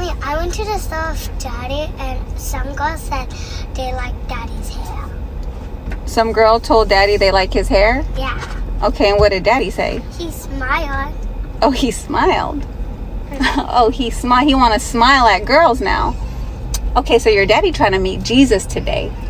Mommy, I went to the store with Daddy, and some girls said they like Daddy's hair. Some girl told Daddy they like his hair? Yeah. Okay, and what did Daddy say? He smiled. Oh, he smiled. Oh, he smiled. He want to smile at girls now. Okay, so your daddy trying to meet Jesus today.